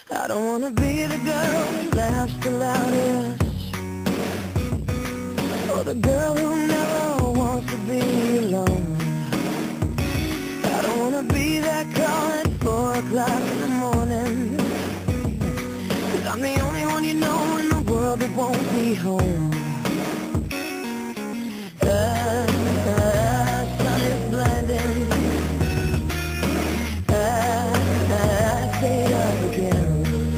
I don't wanna be the girl who laughs the loudest, or the girl who never wants to be alone. I don't wanna be that call at 4 o'clock in the morning, 'cause I'm the only one you know in the world that won't be home. The sun is blinding, I stayed up again.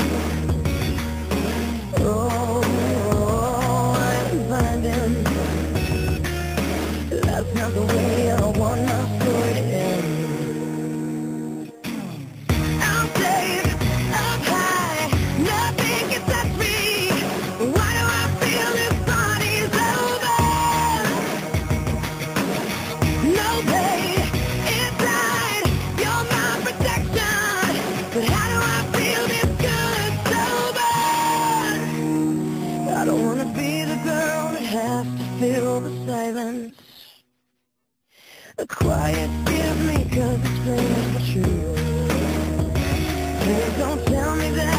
That's not the way I want my story to end. I'm safe, up high, nothing can touch me. Why do I feel this party's over? No pain inside, you're my protection. But how do I feel this good sober? I don't wanna be the girl that has to fill the silence. A quiet scares me 'cause it screams the truth. Please don't tell me that